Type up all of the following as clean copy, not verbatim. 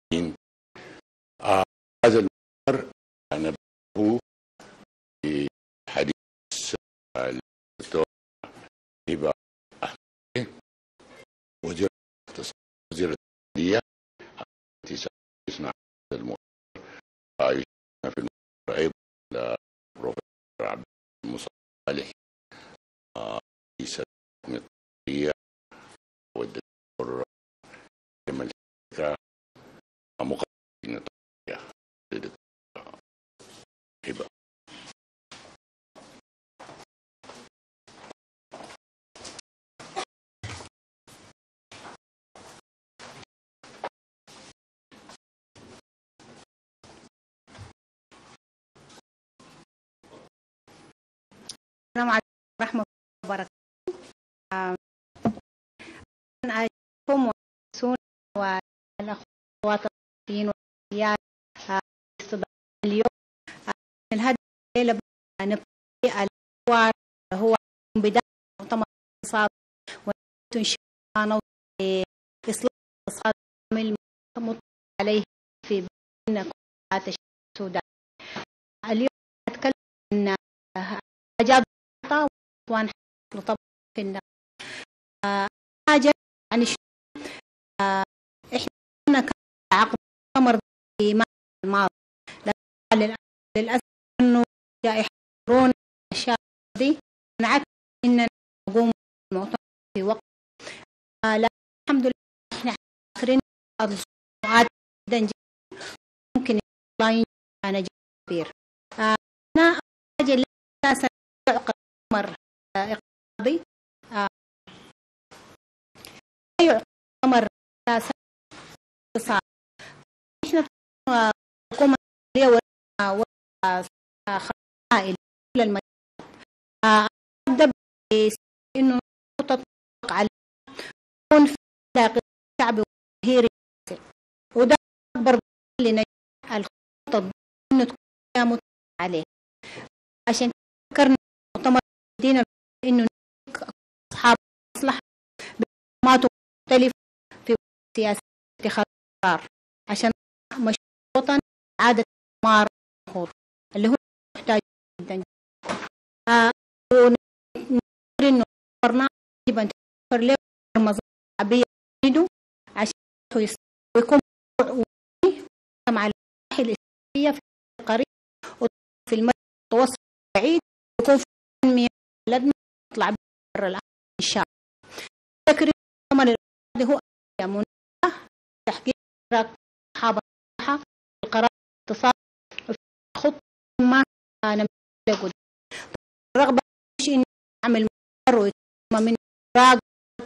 هذا المؤتمر أنا بدأه بحديث الدكتور هبة أحمد وزير الاقتصاد وزير الداخلية التي ستسمع هذا المؤتمر. يشاركنا في المؤتمر أيضا البروفيسور عبد المصالح رئيس الحكومة التطبيقية والدكتور جمال فكرة مقرر التطبيقية الدكتور هبة. السلام عليكم ورحمة الله وبركاته. أنا أشكركم وأنسون والأخوات الصحفيين والصحفيات استضافة اليوم. الهدف الليلة نبتدي الحوار هو بداية مؤتمر الاقتصاد وإن شاء الله نوصل لإصلاح الاقتصاد المطلق عليه في بين كليات السودان. اليوم نتكلم عن أجاب وأن طبعا في النقل حاجة يعني إحنا كنا عقد مؤتمر في مارس الماضي، لكن للأسف إنه جائحة كورونا الأشياء دي منعتنا إننا نقوم بالمؤتمر في وقت. لكن الحمد لله إحنا فاكرين الصناعات جدا ممكن الله ينجح نجاح كبير. أنا حاجة اللي أساسا يعقد مؤتمر اقتصادي يعقد مؤتمر أساسا اقتصادي. إحنا الحكومة خلائل كل المجالات أبدأ بإنه تطبق على يكون في علاقة شعبي وجماهيري، وده أكبر لنجاح الخطة إنه تكون متفق عليه. عشان فكرنا مؤتمر دينا إنه أصحاب مصلحة بمعلومات مختلفة في سياسة اتخاذ قرار عشان مشروع وطن عادة مار مخور اللي هو محتاج جدا. ونقول إنه برنامج يجب أن توفر له مظاهر شعبية تريده عشان يكون مع النواحي الاستراتيجية في القريب وفي المدى المتوسط البعيد يكون في تنمية بلدنا يطلع برا الأمن إن شاء الله. تكريم العمل الاقتصادي هو مناسبة تحقيق أصحاب المصلحة القرار الاقتصادي في خطة ما نمشي قدام. الرغبة مش إن نعمل مقر ويتم من راق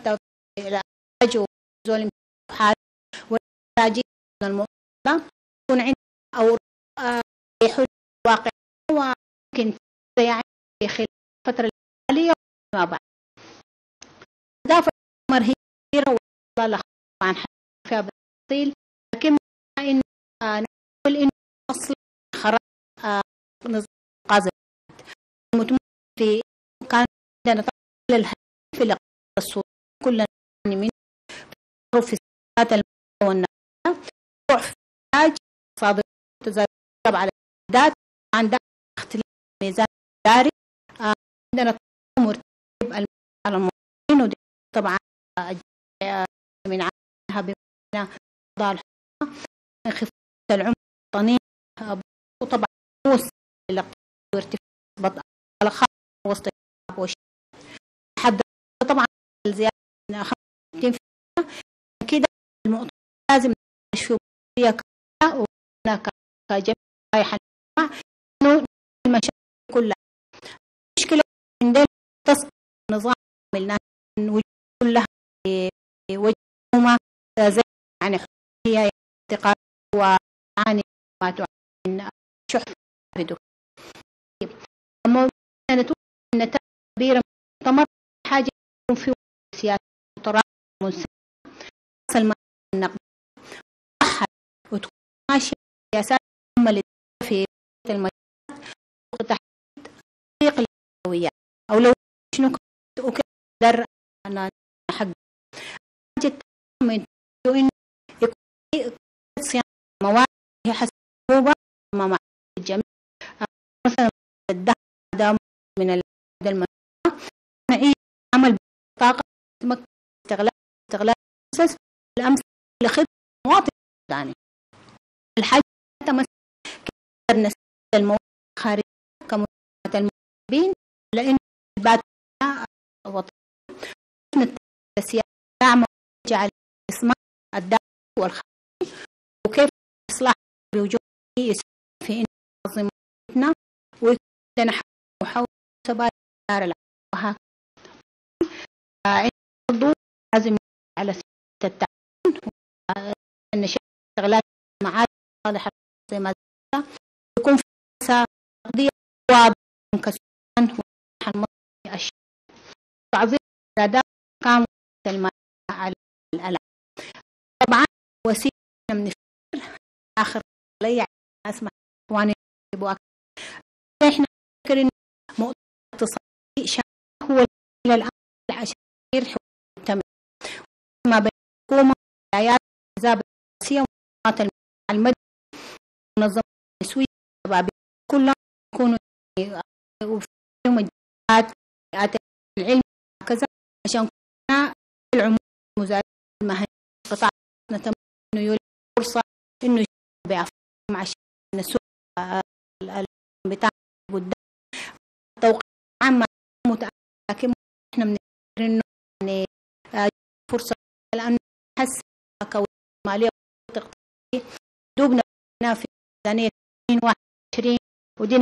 العلاج وزول حال والتاجير من الموضوع يكون عندنا أو يحل واقع وممكن يعني في خلال الفترة الحالية وما بعد. أهداف المؤتمر هي كثيرة والله عن فيها بالتفصيل، لكن إن نقول إن أصل خراب نظام قازم المتمثل في كان عندنا طبعا الهدف في الاقتصاد السوري كلنا من في السياسات المالية والنقدية ضعف إنتاج صادر تزايد على الإمدادات عندنا اختلاف الميزان الإداري عندنا مرتب على المواطنين ودي طبعا من عنها بمعنى قضاء الحكومة انخفاض العملة الوطنية وطبعا موسى الاقتصاد وارتفاع على خط وسط الشعب والشعب حد طبعا الزيادة من 65% كده المؤتمر لازم نشوف فيها كذا وهناك كجميع رايحة إنه المشاكل كلها مشكلة عندنا تصل نظام عملنا وجود كلها وجههما زي يعني هي انتقاد وعاني ما تعاني شح بدو. أما نتوقع أن تعبير مؤتمر حاجة يكون في سياسة متراكمة منسجمة أصل النقد صحة وتكون ماشية سياسات مهمة في المجالات وتحديد طريق الأولويات أو لو شنو وكذا أنا حق حاجة من إنه يكون صيانة مواد هي حسبوبة مع الجميع. مثلا الذهب ده من المواد المنوعة، عمل طاقة تمكن استغلال الأساس الأمثل لخدمة مواطن ثاني. الحاجة مثلا كيف نستغل المواد الخارجية كمساعدة المواطنين، لأن البات وطن السياسة دعم جعل الاستثمار الداخلي والخارجي، وكيف إصلاح بوجود في إن منظمتنا ويكون لنا محاولة ثبات دار العمل وهكذا. برضو لازم على سياسة التعاون إن استغلال المعارف صالحة زي ما يكون في قضية واضحة كسؤال ومنح الشيء تعظيم الأداء كامل المال على الألعاب. طبعا وسيلة من الفكر آخر لي أسمع إخواني إحنا نفكر إن مؤتمر اقتصادي هو إلى الآن عشان يرحب المجتمع ما بين الحكومة والولايات الأحزاب السياسية ومنظمات المدنية منظمات التسويق الشبابية كلهم يكونوا وفيهم الجهات العلم وكذا عشان كنا العموم المزارعين المهنيين قطاع نتمنى إنه يولي فرصة إنه يشتغل بأفكارهم عشان السوق بتاع قدام توقع عام متأكد، لكن احنا بنقدر إنه يعني فرصة لأنه نحس كوي مالية واقتصادية دوبنا في ميزانية 2021 ودينا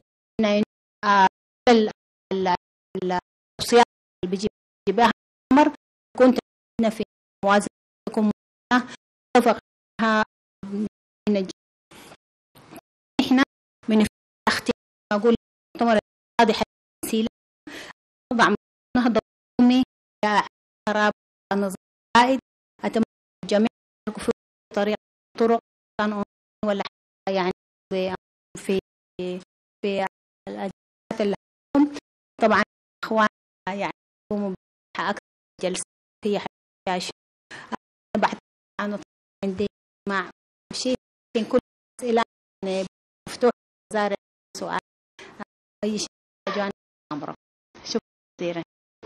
الوصيات اللي بيجيبها الأمر كنت في موازنة تكون اتفقها من احنا من اختيار أقول مؤتمر الاقتصادي حيث نضع نهضة قومي لإعراب النظام الزائد. أتمنى الجميع يشاركوا في طريقة طرق كان ولا يعني في في الأجهزة اللي هم طبعا إخوان يعني يقوموا أكثر جلسة هي حاجة بحث عن عندي مع شيء كل أسئلة مفتوح زار سؤال أي شيء جاني أمره. شكرا كثيرا.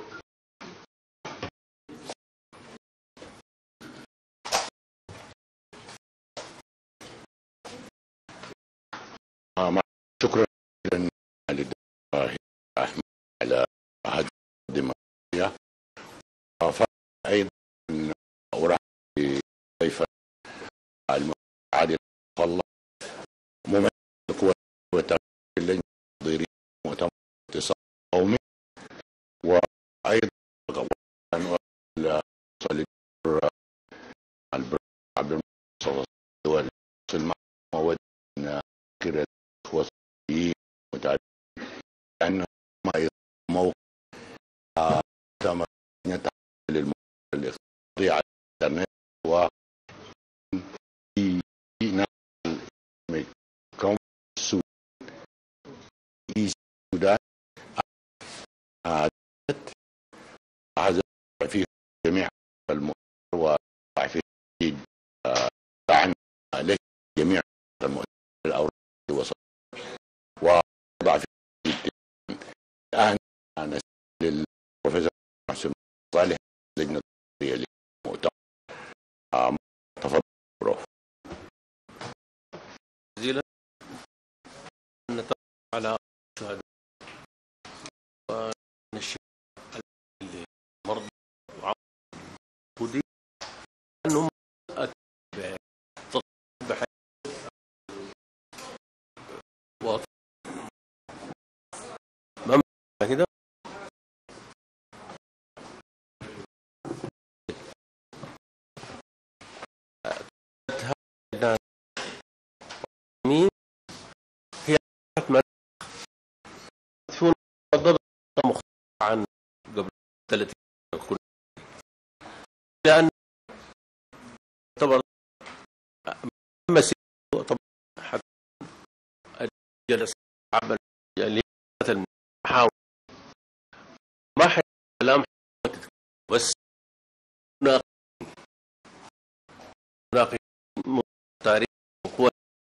شكرا جزيلا للدكتور أحمد على هذه المقدمة. أيضا أرحب بضيفنا عادل الله ممثل القوى اللجنة التنظيرية مؤتمر الاقتصاد القومي، وأيضا الدكتور عبد المنصور الدولي المواد كده إخوة متعلمين لأنه موقع مؤتمر الاقتصادي على الإنترنت و السودان عزم في جميع المؤتمر وفي دعم له جميع المؤتمر الأوراق الوسط ووضع في الآن أنا للبروفيسور محسن صالح لجنة التنظيرية للمؤتمر. تفضل بروف. جزيلا نتفق على شهداء ونشر المرضى وعودي أنهم بحيث ما كده مين هي تكون مضاد مختلف عن قبل 30 كنا لأن طبعا طبعا حتى الجلسة عمل يعني المحاور ما حي كلام بس ناقش تاريخ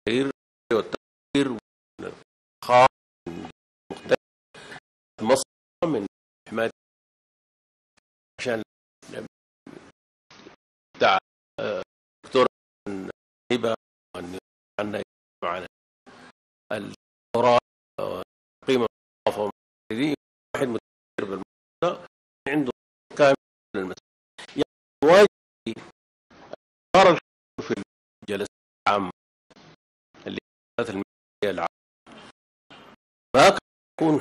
هبة وأن عندنا معنا القراء قيمة مضافة دي واحد متدرب بالمسألة عنده كامل المسألة يعني واجب صار الحكم في الجلسة العامة اللي كانت المسألة العامة ما كان يكون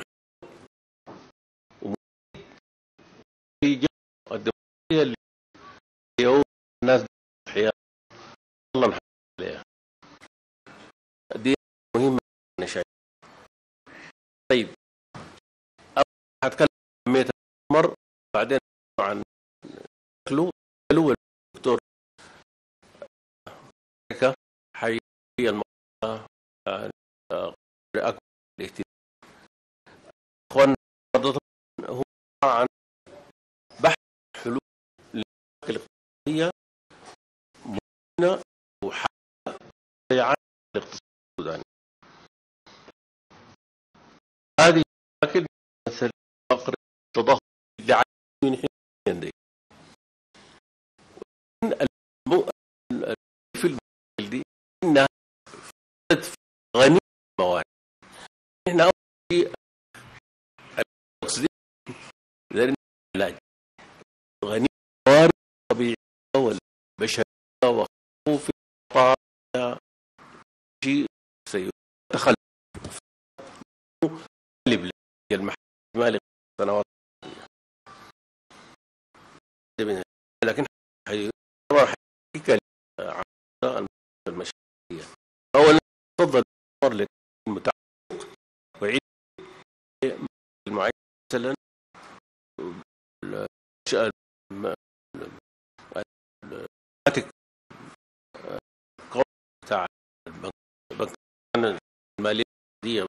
في جو الديمقراطية اللي هو الناس حياة الله نحن عليها دي مهمة أنا شايف. طيب هتكلم عن 100 مر بعدين عن كلو الدكتور حي المرأة أكبر الاهتمام. أخواننا هو عن بحث حلول للمشاكل الاقتصادية مهمة وحل ضياع الاقتصاد السوداني. هذه مشاكل مثل فقر التضخم اللي عايزين نحن دي في المشاكل دي انها غنية موارد. نحن اول شيء الاكسجين غير العلاج غنية موارد طبيعية والبشرية وخوف الطاقة شيء سيتخلف المالي سنوات لكن حقيقة عن المشاريع. أولا تفضل لك المتعلق وعيد المعين مثلا الاتك بتاع البنك المالية دي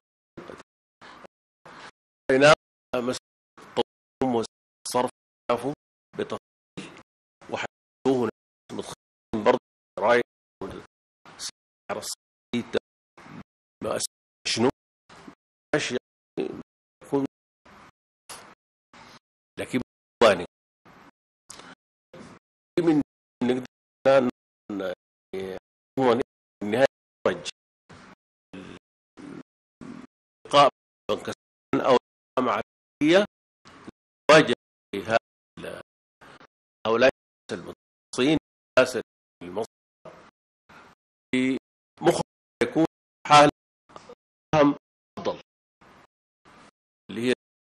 هنا مثلا صرف بتفصيل وحدوه متخصصين برضه راي سعر الصيد شنو اشياء يكون لكن واني من نقدر هو النهاية رج لقاء بنك او الجامعة الدولية واجه هؤلاء المتصلين الناس المصريين في مخ يكون حال فهم افضل اللي هي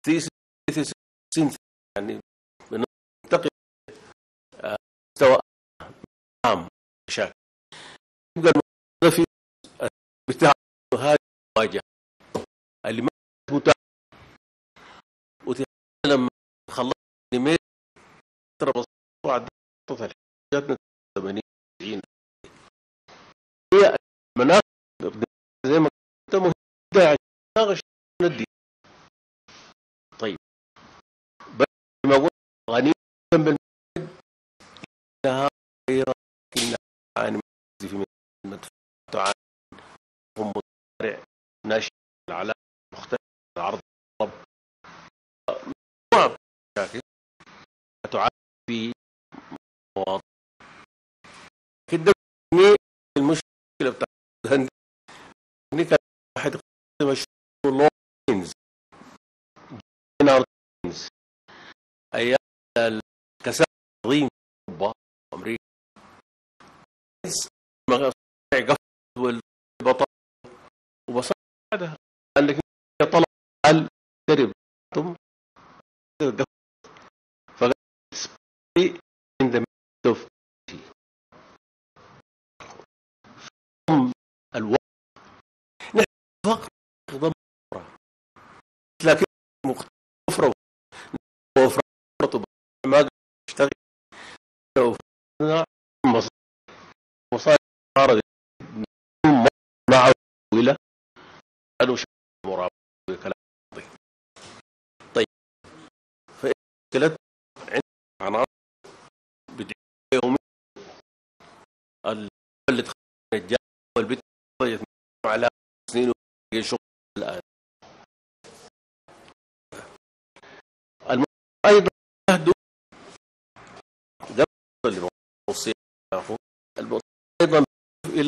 يعني بننتقل مستوى عام مشاكل يبقى الموظف بتاع هذه المواجهه اللي ما متاح لما خلصت نميت ترى بعد جاتنا 80 90 هي المناطق زي ما قلت مهمه ناقش ندي. طيب بس ما قلت غنية بالمال لها غير كنا عن في مدفوع هم مطارع ناشئ العلاقة مختلف العرض الطلب مشاكل تعاني في مواضيع كده. المشكلة بتاعت الهند كان واحد مشروع لوينز جيناردينز أيام الكساد العظيم في أوروبا وأمريكا قفل والبطاقة وبصعدها أنك طلب على الدرب فقال in the midst of الوقت نحن فقر لكن مختلف وفرة ما اشتغل مصاري عارض مع طويلة قالوا شيء مرابط كلام. طيب فإشكالات عند عناصر بدعية يومية اللي تخرج الجامعة والبيت خرجت على سنين وشغل الآن أيضا يهدو قبل الوصية أيضا إلى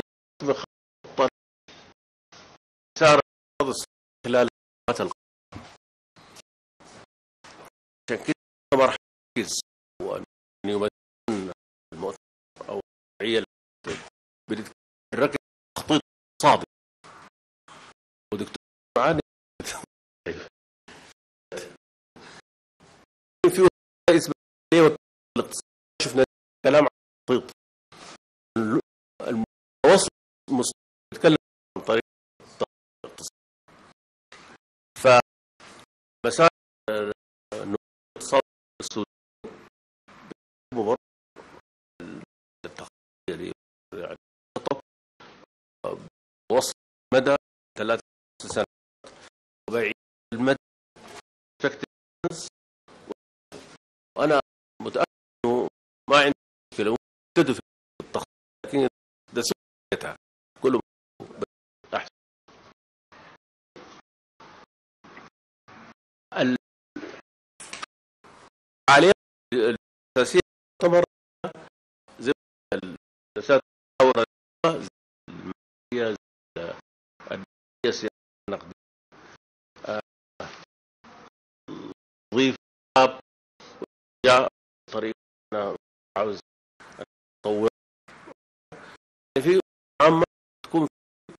تكون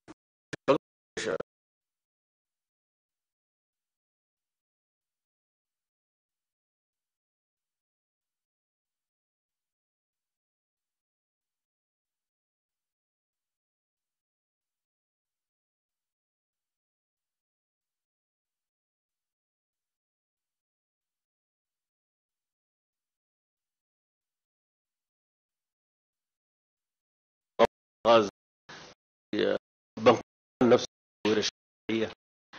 غاز بنك نفسه الشرعية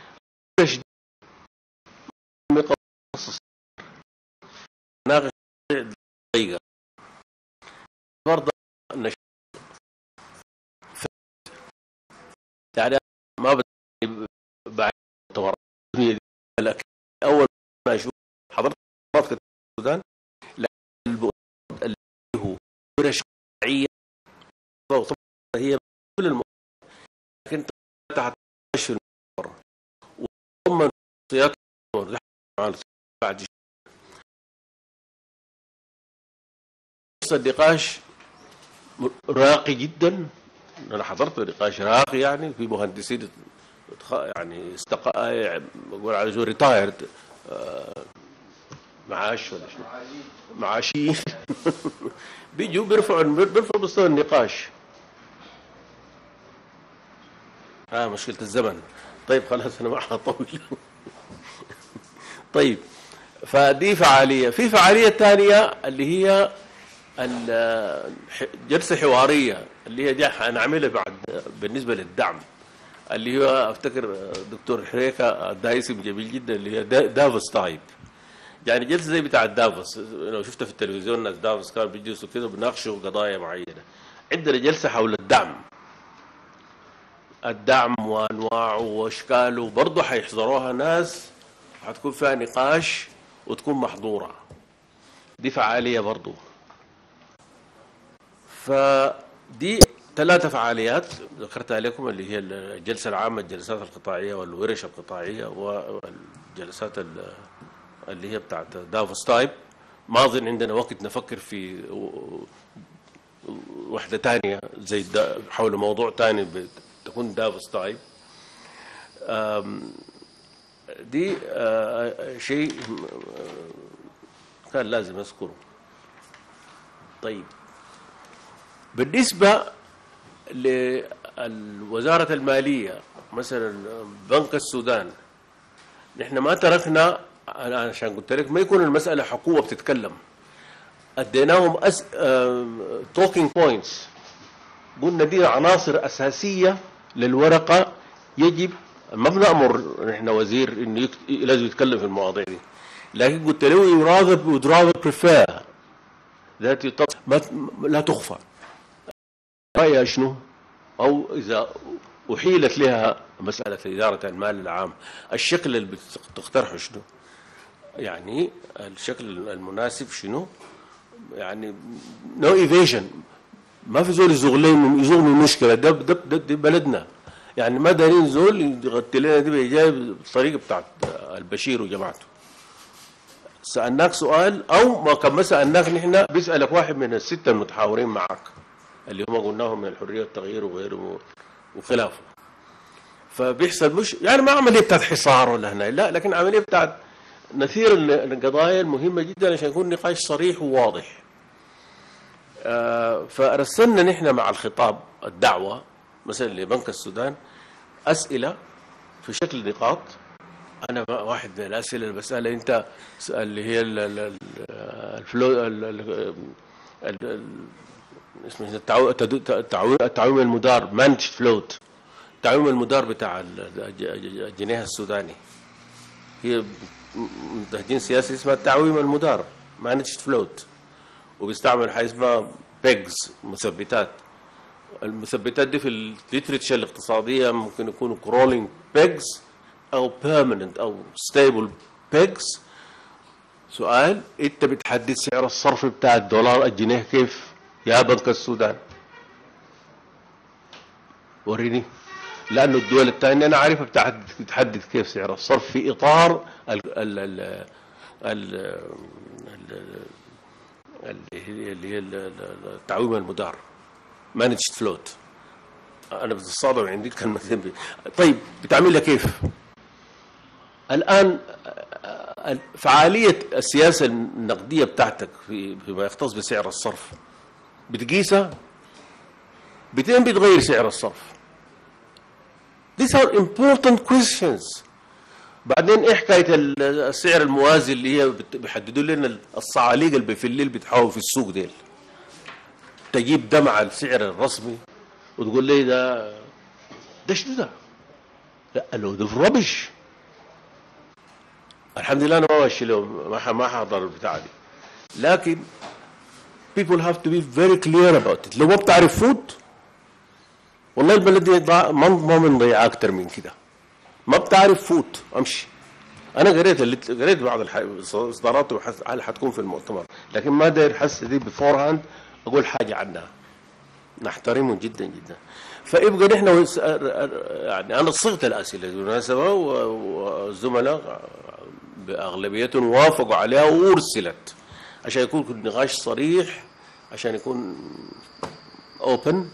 مقصص ناقش دقيقة برضه يعني ما بعد تورط الدنيا دي، لكن اول ما اشوف حضرتك في السودان اللي هو شرعيه هي كل لكن تحت اشهر وهم سياق بعد النقاش راقي جدا. انا حضرت نقاش راقي يعني في مهندسين يعني بقول على جو ريتايرد معاش ولا شنو معاشين بيجوا بيرفعوا مستوى النقاش. مشكلة الزمن. طيب خلاص انا ما حطول. طيب فدي فعالية. في فعالية ثانية اللي هي جلسة حوارية اللي هي دي هنعملها بعد بالنسبة للدعم، اللي هو افتكر دكتور حريكة ده اسم جميل جدا اللي هي دافوس تايب. يعني جلسة زي بتاع دافوس، لو شفتها في التلفزيون ناس دافوس كانوا بيجلسوا كده بيناقشوا قضايا معينة. عندنا جلسة حول الدعم وانواعه واشكاله برضه حيحضروها ناس، حتكون فيها نقاش وتكون محظورة. دي فعالية برضه. فدي 3 فعاليات ذكرتها لكم اللي هي الجلسة العامة، الجلسات القطاعية والورش القطاعية والجلسات اللي هي بتاعت دافوس تايب. ما أظن عندنا وقت نفكر في وحدة تانية زي حول موضوع تاني تكون دافوس تايب. دي شيء كان لازم أذكره. طيب بالنسبة لوزارة المالية مثلا بنك السودان، نحن ما تركنا عشان قلت لك ما يكون المسألة حكومة بتتكلم، اديناهم توكينج بوينتس، قلنا دي عناصر أساسية للورقة يجب ما بنأمر نحن وزير انه لازم يتكلم في المواضيع دي، لكن قلت له would rather prefer ذات لا تخفى رأيها شنو، أو إذا أحيلت لها مسألة إدارة المال العام الشكل اللي بتقترحه شنو، يعني الشكل المناسب شنو، يعني نو ايفيجن، ما في زول يزوغ من المشكلة. ده بلدنا، يعني ما دارين زول يغطي لنا دي بإجابة بالطريقة بتاعت البشير وجماعته. سألناك سؤال أو ما كان ما سألناك نحن بيسألك واحد من ال6 المتحاورين معك اللي هم قلناهم من الحرية والتغيير وغيره وخلافه، فبيحصل مش يعني ما عملية بتاعت حصار ولا هنا لا، لكن عملية بتاعت نثير القضايا المهمة جدا عشان يكون نقاش صريح وواضح. فرسلنا نحن مع الخطاب الدعوة مثلا لبنك السودان أسئلة في شكل نقاط. أنا واحد من الأسئلة اللي بسألها أنت اللي هي الفلو اسمه التعويم المدار مانج فلوت، التعويم المدار بتاع الجنيه السوداني، هي تهجين سياسي اسمها التعويم المدار مانج فلوت، وبيستعمل حاجه اسمها بيجز مثبتات. المثبتات دي في الليتريتشر الاقتصاديه ممكن يكونوا كرولينج بيجز او بيرمننت او ستيبل بيجز. سؤال، انت بتحدد سعر الصرف بتاع الدولار الجنيه كيف يا بنك السودان؟ وريني، لانه الدول الثانيه انا عارفها بتحدد كيف سعر الصرف في اطار اللي هي التعويم المدار مانجد فلوت. انا بتصادم عندي كلمتين. طيب بتعملها كيف؟ الان فعاليه السياسه النقديه بتاعتك فيما يختص بسعر الصرف بتقيسها؟ بتين بتغير سعر الصرف؟ These are important questions. بعدين ايه حكايه السعر الموازي اللي هي بيحددوا لنا الصعاليق اللي في الليل بتحاول في السوق ديل؟ تجيب ده مع السعر الرسمي وتقول لي ده شنو ده؟ لا ده ربش. الحمد لله انا ما ماشي لهم، ما حضر البتاعه دي، لكن people have to be very clear about it. لو ما بتعرف فوت والله البلد دي ما بنضيع اكتر من كده. ما بتعرف فوت امشي. انا قريت بعض الاصدارات هل حتكون في المؤتمر، لكن ما داير حس دي بفور هاند اقول حاجه عنها. نحترمه جدا جدا. فيبقى نحن يعني انا صغت الاسئله بالمناسبه والزملاء باغلبيتهم وافقوا عليها وارسلت عشان يكون النقاش صريح، عشان يكون اوبن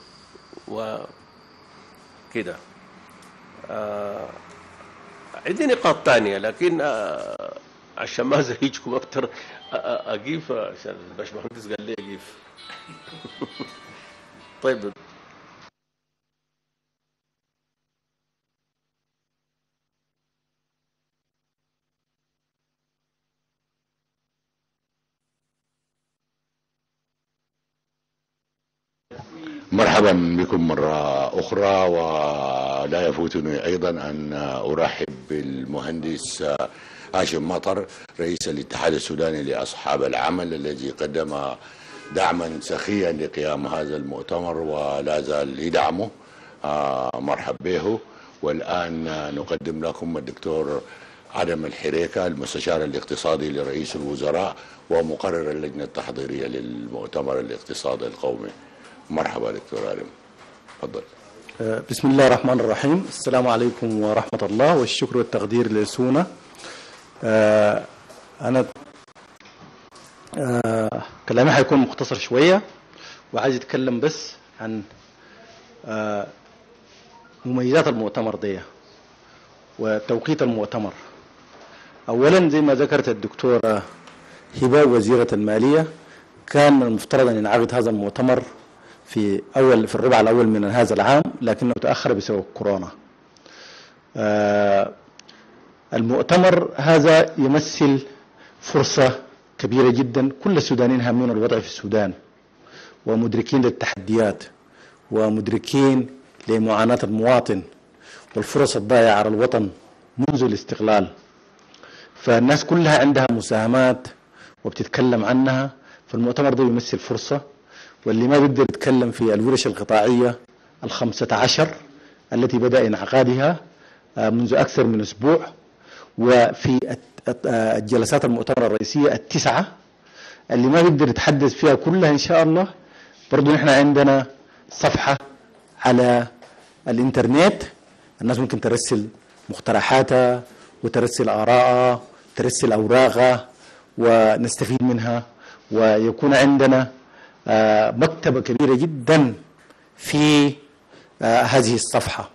وكده. عندي نقاط ثانيه لكن عشان ما ازعجكم اكثر اجيف، عشان الباشمهندس قال لي اجيف. طيب مرحبا بكم مرة أخرى، ولا يفوتني أيضا أن أرحب بالمهندس هاشم مطر رئيس الاتحاد السوداني لأصحاب العمل الذي قدم دعما سخيا لقيام هذا المؤتمر ولا زال يدعمه. مرحب به. والآن نقدم لكم الدكتور عدم الحريكة المستشار الاقتصادي لرئيس الوزراء ومقرر اللجنة التحضيرية للمؤتمر الاقتصادي القومي. مرحبا دكتور عدم، تفضل. بسم الله الرحمن الرحيم. السلام عليكم ورحمة الله والشكر والتقدير لسونا. أنا كلامي حيكون مختصر شوية، وعايز أتكلم بس عن مميزات المؤتمر دي وتوقيت المؤتمر. أولا زي ما ذكرت الدكتورة هبة وزيرة المالية، كان من المفترض أن ينعقد هذا المؤتمر في الربع الأول من هذا العام، لكنه تأخر بسبب كورونا. المؤتمر هذا يمثل فرصة كبيرة جدا. كل السودانيين هامون الوضع في السودان ومدركين للتحديات ومدركين لمعاناة المواطن والفرص الضائعة على الوطن منذ الاستقلال. فالناس كلها عندها مساهمات وبتتكلم عنها، فالمؤتمر ده يمثل فرصة. واللي ما بيقدر يتكلم في الورش القطاعية 15 التي بدأ انعقادها منذ أكثر من أسبوع، وفي الجلسات المؤتمر الرئيسية 9 اللي ما بيقدر يتحدث فيها كلها إن شاء الله، برضو نحن عندنا صفحة على الإنترنت الناس ممكن ترسل مقترحاتها وترسل آراءها وترسل أوراقها ونستفيد منها، ويكون عندنا مكتبة كبيرة جدا في هذه الصفحة.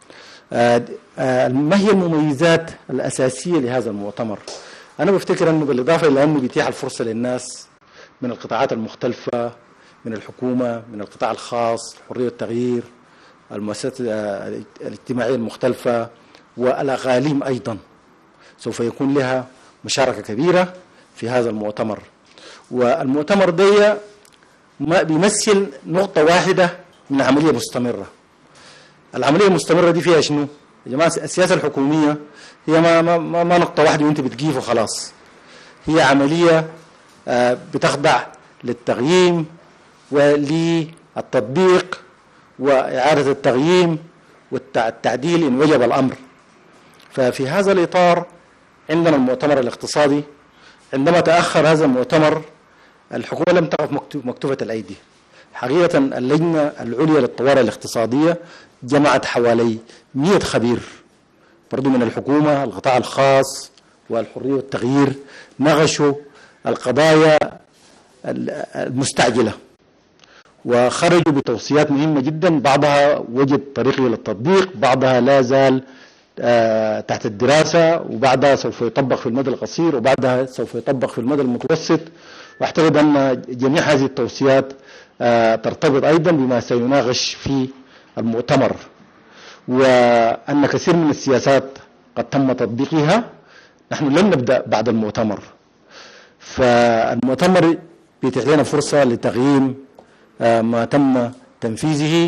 ما هي المميزات الأساسية لهذا المؤتمر؟ أنا بفتكر أنه بالإضافة إلى أنه بيتيح الفرصة للناس من القطاعات المختلفة، من الحكومة، من القطاع الخاص، حرية التغيير، المؤسسات الاجتماعية المختلفة، والأقاليم أيضا سوف يكون لها مشاركة كبيرة في هذا المؤتمر. والمؤتمر ده ما بيمثل نقطة واحدة من عملية مستمرة. العملية المستمرة دي فيها شنو؟ يا جماعة السياسة الحكومية هي ما نقطة واحدة وانت بتجيف وخلاص. هي عملية بتخضع للتقييم وللتطبيق وإعادة التقييم والتعديل إن وجب الأمر. ففي هذا الإطار عندنا المؤتمر الاقتصادي. عندما تأخر هذا المؤتمر الحكومة لم تقف مكتوفة الأيدي. حقيقة اللجنة العليا للطوارئ الاقتصادية جمعت حوالي 100 خبير برضو من الحكومة، القطاع الخاص والحرية والتغيير، ناقشوا القضايا المستعجلة وخرجوا بتوصيات مهمة جدا، بعضها وجد طريق إلى التطبيق، بعضها لا زال تحت الدراسة، وبعدها سوف يطبق في المدى القصير، وبعدها سوف يطبق في المدى المتوسط. واعتقد أن جميع هذه التوصيات ترتبط أيضا بما سيناقش في المؤتمر، وأن كثير من السياسات قد تم تطبيقها. نحن لن نبدأ بعد المؤتمر، فالمؤتمر بيتيح لنا فرصة لتقييم ما تم تنفيذه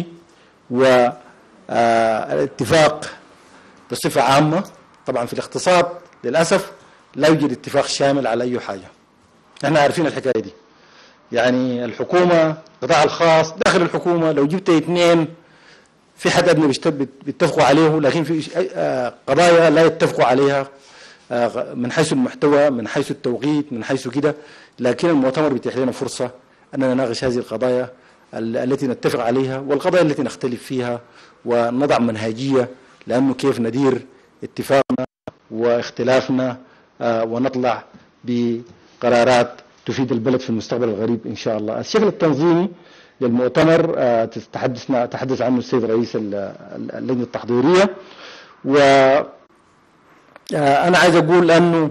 والاتفاق بصفة عامة. طبعا في الاقتصاد للأسف لا يوجد اتفاق شامل على أي حاجة، احنا عارفين الحكاية دي. يعني الحكومة، القطاع الخاص، داخل الحكومة لو جبت اثنين في حد أدنى بيتفقوا عليه، لكن في قضايا لا يتفقوا عليها من حيث المحتوى، من حيث التوقيت، من حيث كده. لكن المؤتمر بيتيح لنا فرصة أننا نناقش هذه القضايا التي نتفق عليها والقضايا التي نختلف فيها، ونضع منهجية لأنه كيف ندير اتفاقنا واختلافنا ونطلع بقرارات تفيد البلد في المستقبل القريب إن شاء الله. الشكل التنظيمي للمؤتمر تحدث عنه السيد رئيس اللجنة التحضيرية، وأنا عايز أقول أنه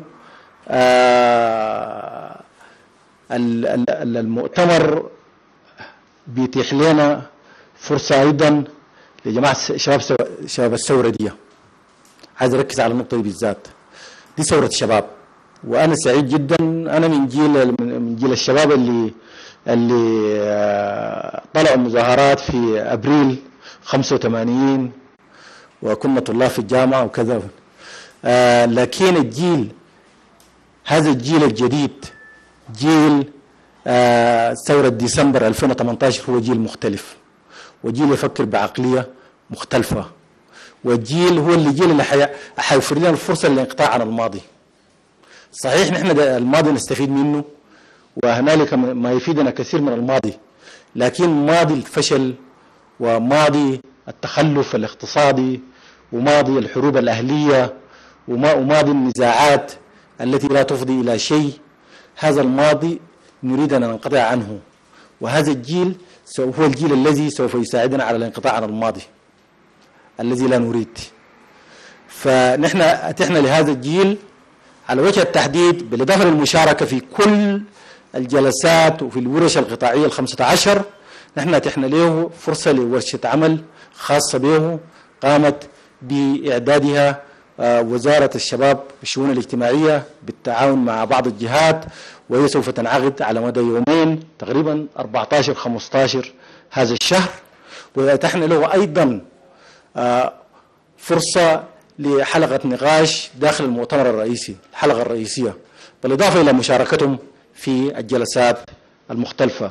المؤتمر بيتيح لنا فرصة أيضا لجماعة شباب الثورة دي. عايز أركز على النقطة دي بالذات، دي ثورة شباب، وأنا سعيد جدا. أنا من جيل الشباب اللي طلعوا مظاهرات في أبريل 85 وكنا طلاب في الجامعة وكذا. لكن هذا الجيل الجديد، جيل ثورة ديسمبر 2018 هو جيل مختلف، وجيل يفكر بعقلية مختلفة، والجيل هو الجيل اللي حيوفر لنا الفرصة للانقطاع عن الماضي. صحيح نحن الماضي نستفيد منه، وهنالك ما يفيدنا كثير من الماضي، لكن ماضي الفشل وماضي التخلف الاقتصادي وماضي الحروب الأهلية وماضي النزاعات التي لا تفضي إلى شيء، هذا الماضي نريد أن ننقطع عنه، وهذا الجيل هو الجيل الذي سوف يساعدنا على الانقطاع عن الماضي الذي لا نريد. فنحن أتحنا لهذا الجيل على وجه التحديد، بالإضافة للمشاركة في كل الجلسات وفي الورش القطاعية 15، نحن أتحنا له فرصة لورشة عمل خاصة به قامت بإعدادها وزارة الشباب والشؤون الاجتماعية بالتعاون مع بعض الجهات، وهي سوف تنعقد على مدى يومين تقريبا 14-15 هذا الشهر. وأتحنا له أيضا فرصة لحلقة نقاش داخل المؤتمر الرئيسي، الحلقة الرئيسية، بالإضافة إلى مشاركتهم في الجلسات المختلفة.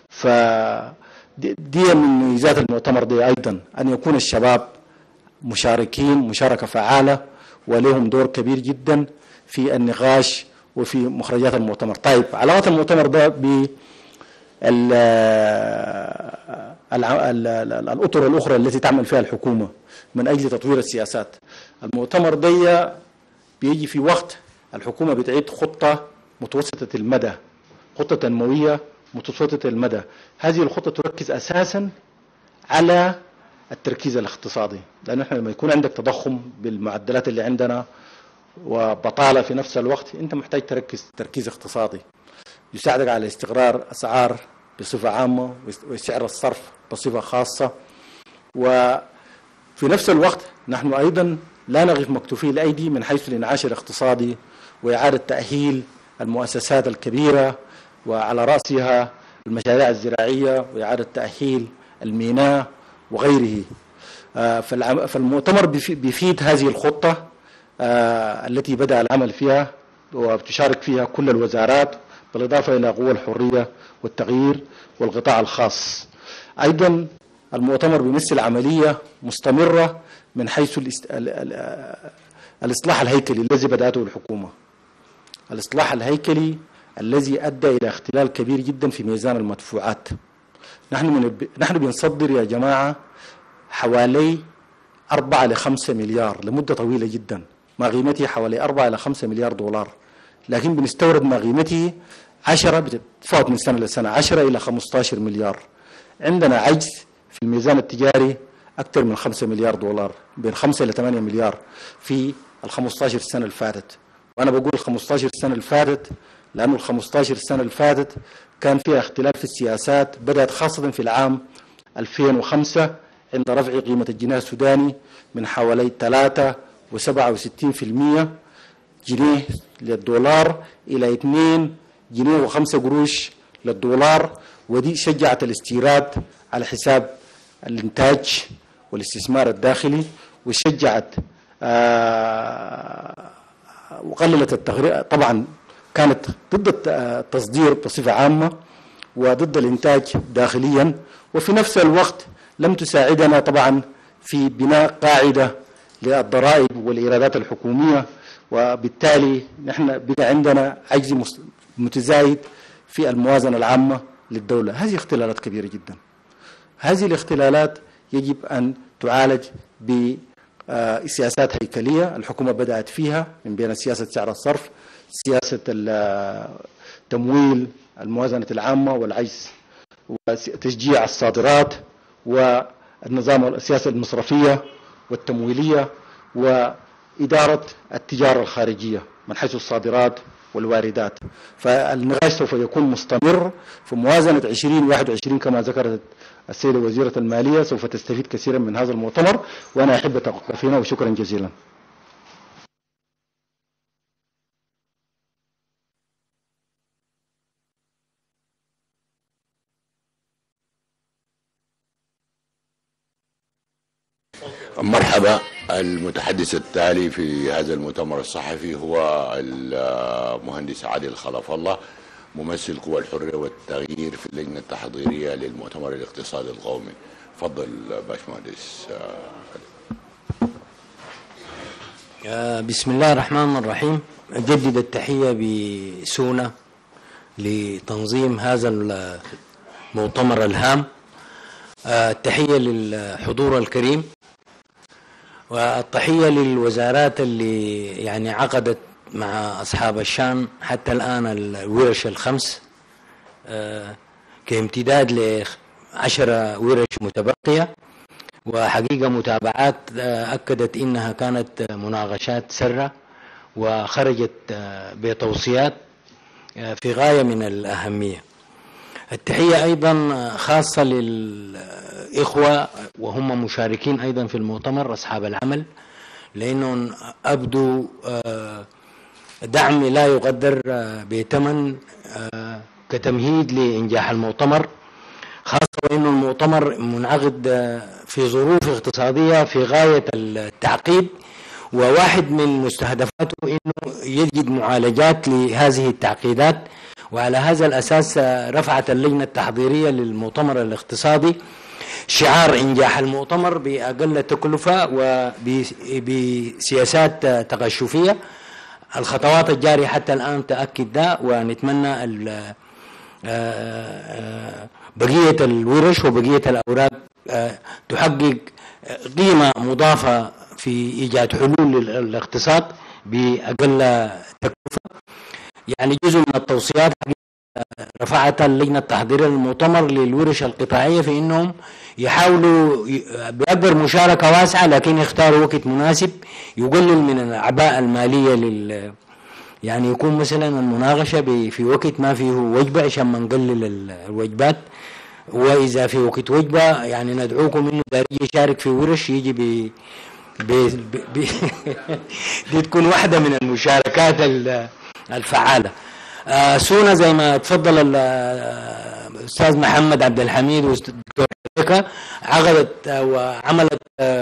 فدي من ميزات المؤتمر دي أيضا، أن يكون الشباب مشاركين مشاركة فعالة ولهم دور كبير جدا في النقاش وفي مخرجات المؤتمر. طيب، علاقة المؤتمر ده الأطر الأخرى التي تعمل فيها الحكومة من أجل تطوير السياسات. المؤتمر ده بيجي في وقت الحكومة بتعيد خطة متوسطة المدى، خطة تنموية متوسطة المدى. هذه الخطة تركز أساسا على التركيز الاقتصادي، لأن احنا لما يكون عندك تضخم بالمعدلات اللي عندنا وبطالة في نفس الوقت، انت محتاج تركز تركيز اقتصادي يساعدك على استقرار أسعار بصفة عامة وسعر الصرف بصفة خاصة. وفي نفس الوقت نحن أيضا لا نقف مكتوفي الأيدي من حيث الانعاش الاقتصادي وإعادة تأهيل المؤسسات الكبيرة، وعلى رأسها المشاريع الزراعية وإعادة تأهيل الميناء وغيره. فالمؤتمر بيفيد هذه الخطة التي بدأ العمل فيها وتشارك فيها كل الوزارات، بالإضافة إلى قوى الحرية والتغيير والقطاع الخاص. أيضا المؤتمر بيمثل عملية مستمرة من حيث الإصلاح الهيكلي الذي بدأته الحكومة، الإصلاح الهيكلي الذي أدى إلى اختلال كبير جدا في ميزان المدفوعات. نحن بنصدر يا جماعة حوالي 4 إلى 5 مليار لمدة طويلة جدا، ما قيمته حوالي 4 إلى 5 مليار دولار، لكن بنستورد ما قيمته 10 بتتفاوت من سنة لسنة 10 إلى 15 مليار. عندنا عجز في الميزان التجاري أكثر من 5 مليار دولار، بين 5 إلى 8 مليار في ال 15 سنة اللي فاتت. وأنا بقول ال 15 سنة اللي فاتت لأنه ال 15 سنة اللي فاتت كان فيها اختلاف في السياسات، بدأت خاصة في العام 2005 عند رفع قيمة الجنيه السوداني من حوالي 3.67% جنيه للدولار إلى 2 جنيه و5 قروش للدولار، ودي شجعت الاستيراد على حساب الإنتاج والاستثمار الداخلي، وشجعت وقللت التغريب. طبعا كانت ضد التصدير بصفة عامة وضد الإنتاج داخليا، وفي نفس الوقت لم تساعدنا طبعا في بناء قاعدة للضرائب والإيرادات الحكومية، وبالتالي نحن بقى عندنا عجز متزايد في الموازنة العامة للدولة. هذه اختلالات كبيرة جدا. هذه الاختلالات يجب أن تعالج بسياسات هيكلية الحكومة بدأت فيها، من بين سياسة سعر الصرف، سياسة تمويل الموازنة العامة والعجز، وتشجيع الصادرات، والنظام السياسة المصرفية والتمويلية، وإدارة التجارة الخارجية من حيث الصادرات والواردات. فالنقاش سوف يكون مستمر في موازنة 2021 كما ذكرت السيدة وزيرة المالية، سوف تستفيد كثيرا من هذا المؤتمر، وأنا أحب أتوقف هنا وشكرا جزيلا. مرحبا. المتحدث التالي في هذا المؤتمر الصحفي هو المهندس عادل خلف الله، ممثل قوى الحرية والتغيير في اللجنة التحضيرية للمؤتمر الاقتصادي القومي. تفضل باشمهندس. بسم الله الرحمن الرحيم. أجدد التحية بسونة لتنظيم هذا المؤتمر الهام. التحية للحضور الكريم، والتحية للوزارات اللي يعني عقدت مع أصحاب الشان حتى الآن الورش الخمس كامتداد ل10 ورش متبقية، وحقيقة متابعات أكدت إنها كانت مناقشات سرة وخرجت بتوصيات في غاية من الأهمية. التحية أيضا خاصة للإخوة وهم مشاركين أيضا في المؤتمر أصحاب العمل، لأنهم أبدوا دعم لا يقدر بثمن كتمهيد لإنجاح المؤتمر، خاصة وأن المؤتمر منعقد في ظروف اقتصادية في غاية التعقيد، وواحد من مستهدفاته أنه يجد معالجات لهذه التعقيدات. وعلى هذا الأساس رفعت اللجنة التحضيرية للمؤتمر الاقتصادي شعار إنجاح المؤتمر بأقل تكلفة وبسياسات تقشفية. الخطوات الجارية حتى الآن تأكد ده، ونتمنى بقية الورش وبقية الأوراق تحقق قيمة مضافة في إيجاد حلول للاقتصاد بأقل تكلفة. يعني جزء من التوصيات رفعتها اللجنة التحضيرية للمؤتمر للورش القطاعية في أنهم يحاولوا بأكبر مشاركة واسعة، لكن يختاروا وقت مناسب يقلل من الأعباء المالية يعني يكون مثلا المناقشة في وقت ما فيه وجبة عشان ما نقلل الوجبات، وإذا في وقت وجبة يعني ندعوكم إنه داري يشارك في ورش يجي دي تكون واحدة من المشاركات الفعالة. سونا زي ما تفضل الأستاذ محمد عبد الحميد والدكتور حريكة عقدت وعملت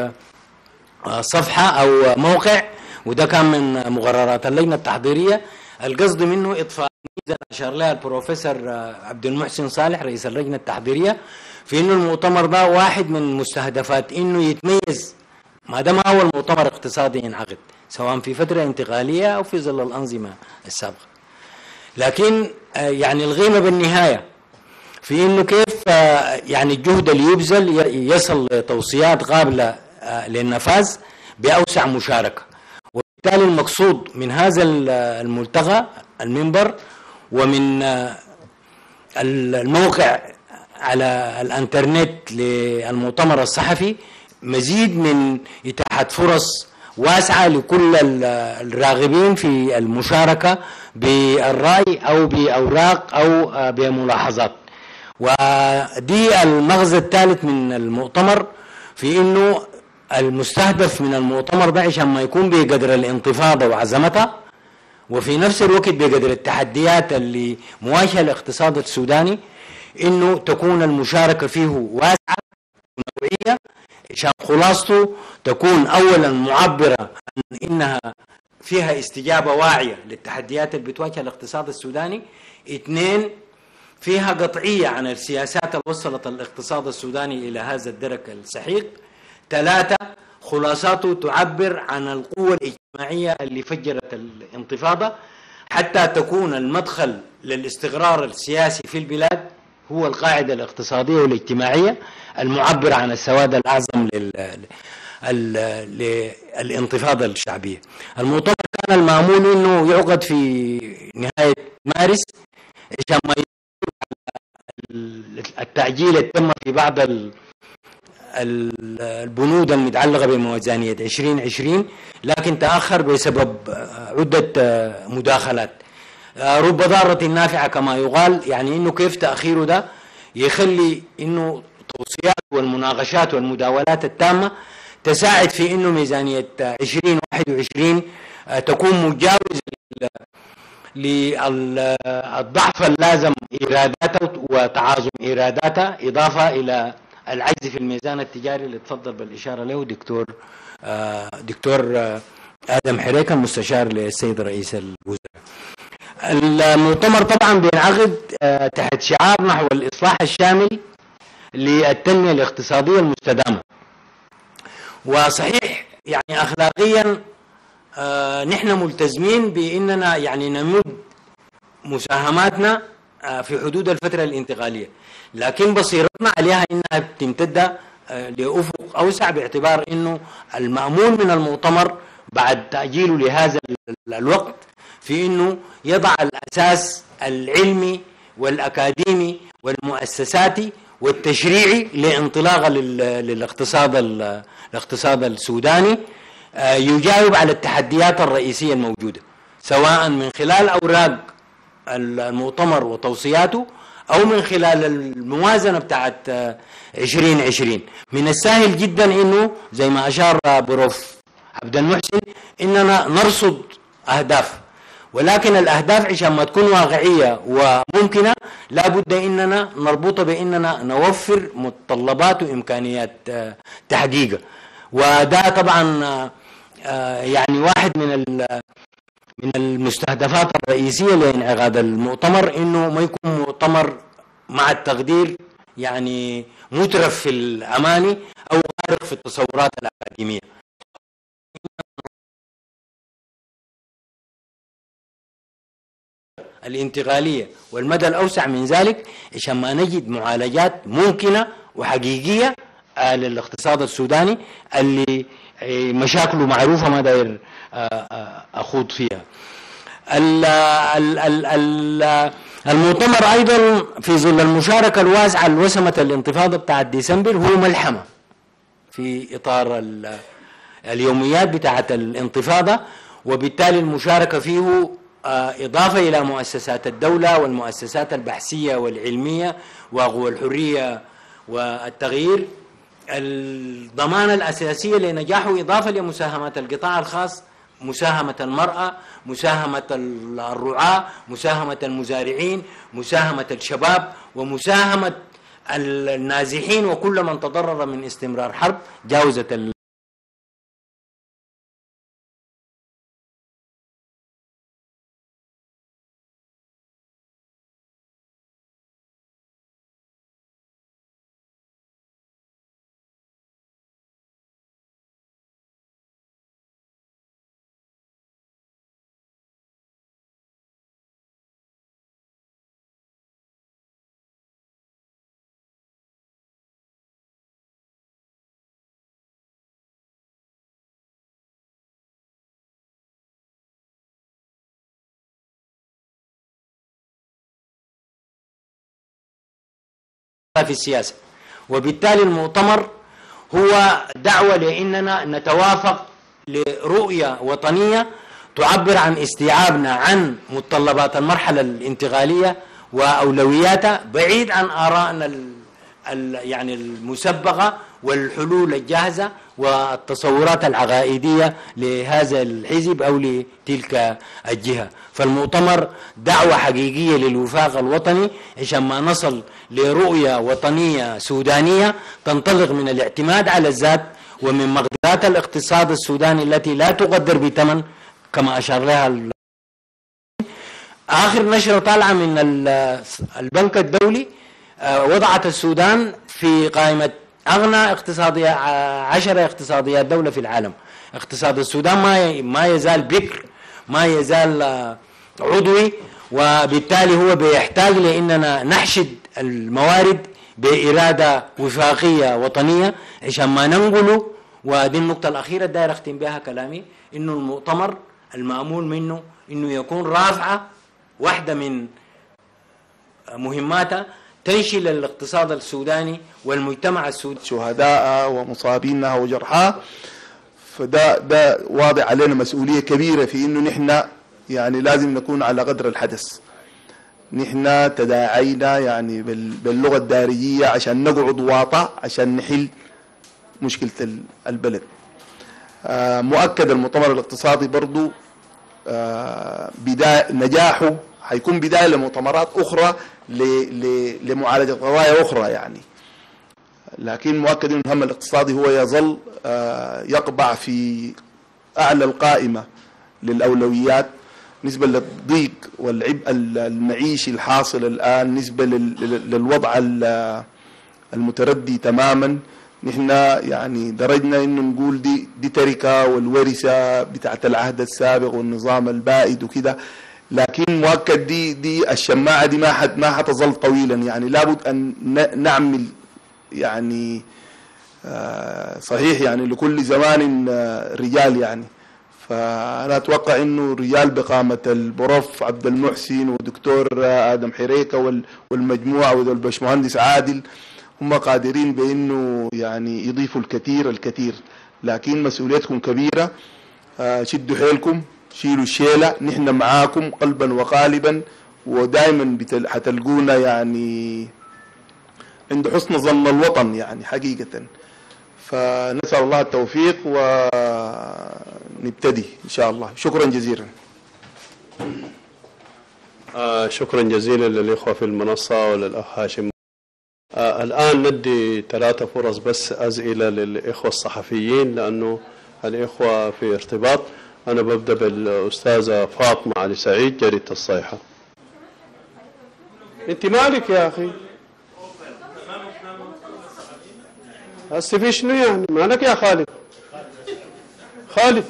صفحة أو موقع، وده كان من مقررات اللجنة التحضيرية. القصد منه إضفاء ميزة أشار لها البروفيسور عبد المحسن صالح رئيس اللجنة التحضيرية في إنه المؤتمر ده واحد من مستهدفات إنه يتميز ما دام أول مؤتمر اقتصادي ينعقد سواء في فترة انتقالية أو في ظل الأنظمة السابقة. لكن يعني الغيمة بالنهاية في إنه كيف يعني الجهد اللي يبذل يصل لتوصيات قابلة للنفاذ بأوسع مشاركة. وبالتالي المقصود من هذا الملتقى المنبر ومن الموقع على الانترنت للمؤتمر الصحفي مزيد من إتاحة فرص واسعة لكل الراغبين في المشاركة بالرأي أو بأوراق أو بملاحظات. ودي المغزى الثالث من المؤتمر، في انه المستهدف من المؤتمر ده عشان ما يكون بقدر الانتفاضة وعزمتها، وفي نفس الوقت بقدر التحديات اللي مواجهة الاقتصاد السوداني، انه تكون المشاركة فيه واسعة ونوعية، عشان خلاصته تكون اولا معبرة عن انها فيها استجابة واعية للتحديات اللي بتواجه الاقتصاد السوداني. اثنين، فيها قطعية عن السياسات اللي وصلت الاقتصاد السوداني إلى هذا الدرك السحيق. ثلاثة، خلاصاته تعبر عن القوة الاجتماعية اللي فجرت الانتفاضة حتى تكون المدخل للاستقرار السياسي في البلاد هو القاعدة الاقتصادية والاجتماعية المعبرة عن السواد الأعظم للانتفاضة الشعبية. المؤتمر كان المعمول أنه يعقد في نهاية مارس عشان ما التعجيل التم في بعض البنود المتعلقة بميزانية 2020، لكن تأخر بسبب عدة مداخلات. رب ضارة نافعة كما يقال، يعني انه كيف تأخيره ده يخلي انه التوصيات والمناقشات والمداولات التامة تساعد في انه ميزانية 2021 تكون مجاوزة للضعف اللازم إيراداته وتعاظم إيراداتها، إضافة إلى العجز في الميزان التجاري اللي تفضل بالإشارة له دكتور آدم حريكة المستشار للسيد رئيس الوزراء. المؤتمر طبعا بينعقد تحت شعار نحو الإصلاح الشامل للتنمية الاقتصادية المستدامة. وصحيح يعني أخلاقيا نحن ملتزمين بأننا يعني نمد مساهماتنا في حدود الفترة الانتقالية، لكن بصيرتنا عليها أنها تمتد لأفق أوسع، باعتبار أنه المأمول من المؤتمر بعد تأجيله لهذا الوقت في أنه يضع الأساس العلمي والأكاديمي والمؤسساتي والتشريعي لانطلاقه للاقتصاد السوداني، يجاوب على التحديات الرئيسية الموجودة، سواء من خلال أوراق المؤتمر وتوصياته أو من خلال الموازنة بتاعت 2020. من السهل جدا إنه زي ما أشار بروف عبد المحسن إننا نرصد أهداف، ولكن الأهداف عشان ما تكون واقعية وممكنة لابد إننا نربطها بإننا نوفر متطلبات وإمكانيات تحقيقها. وده طبعا يعني واحد من المستهدفات الرئيسية لانعقاد المؤتمر، إنه ما يكون مؤتمر مع التقدير يعني مترف في الأماني أو غارق في التصورات الأكاديمية. الانتقالية والمدى الأوسع من ذلك عشان ما نجد معالجات ممكنة وحقيقية للاقتصاد السوداني اللي مشاكله معروفة ما داير أخوض فيها. المؤتمر أيضا في ظل المشاركة الواسعة اللي وسمت الانتفاضة بتاعت ديسمبر هو ملحمة في إطار اليوميات بتاعت الانتفاضة، وبالتالي المشاركة فيه إضافة إلى مؤسسات الدولة والمؤسسات البحثية والعلمية وقوى الحرية والتغيير، الضمانة الأساسية لنجاحه إضافة لمساهمة القطاع الخاص، مساهمة المرأة، مساهمة الرعاة، مساهمة المزارعين، مساهمة الشباب، ومساهمة النازحين وكل من تضرر من استمرار حرب جاوزة في السياسة. وبالتالي المؤتمر هو دعوة لأننا نتوافق لرؤية وطنية تعبر عن استيعابنا عن متطلبات المرحلة الانتقالية وأولوياتها، بعيد عن آرائنا يعني المسبقة والحلول الجاهزة والتصورات العقائدية لهذا الحزب أو لتلك الجهة. فالمؤتمر دعوة حقيقية للوفاق الوطني عشان ما نصل لرؤية وطنية سودانية تنطلق من الاعتماد على الذات ومن مقدرات الاقتصاد السوداني التي لا تقدر بثمن كما أشار لها آخر نشرة طالعة من البنك الدولي وضعت السودان في قائمة أغنى 10 اقتصاديات دولة في العالم. اقتصاد السودان ما يزال بكر، ما يزال عضوي، وبالتالي هو بيحتاج لأننا نحشد الموارد بإرادة وفاقية وطنية عشان ما ننقله. ودي النقطة الأخيرة داير أختم بها كلامي، إنه المؤتمر المأمول منه إنه يكون رافعة واحدة من مهماتها تنشل الاقتصاد السوداني والمجتمع السوداني، شهداء ومصابينها وجرحى. فده واضع علينا مسؤولية كبيرة في إنه نحن يعني لازم نكون على قدر الحدث. نحن تداعينا يعني باللغة الدارجية عشان نقعد واطة عشان نحل مشكلة البلد. مؤكد المؤتمر الاقتصادي برضو بداية نجاحه حيكون بداية لمؤتمرات أخرى لمعالجة قضايا أخرى يعني. لكن مؤكد أن الهم الاقتصادي هو يظل يقبع في أعلى القائمة للأولويات نسبة للضيق والعبء المعيشي الحاصل الآن، نسبة للوضع المتردي تماما. نحن يعني درجنا انه نقول دي تركه والورثه بتاعت العهد السابق والنظام البائد وكده، لكن مؤكد دي الشماعه دي ما حتظل طويلا يعني. لابد ان نعمل يعني صحيح يعني لكل زمان رجال يعني. فانا اتوقع انه رجال بقامه البروف عبد المحسن ودكتور ادم حريكه والمجموعه والباشمهندس عادل هم قادرين بانه يعني يضيفوا الكثير، لكن مسؤوليتكم كبيره. شدوا حيلكم، شيلوا الشيله، نحن معاكم قلبا وقالبا، ودائما حتلقونا يعني عند حسن ظن الوطن يعني حقيقه. فنسال الله التوفيق ونبتدي ان شاء الله. شكرا جزيلا. شكرا جزيلا للاخوه في المنصه وللاخ هاشم. الآن ندي 3 فرص بس أسئلة للإخوة الصحفيين لأنه الإخوة في ارتباط. أنا ببدأ بالأستاذة فاطمة علي سعيد جريدة الصيحة. أنت مالك يا أخي؟ هسه في شنو يعني؟ مالك يا خالد؟ خالد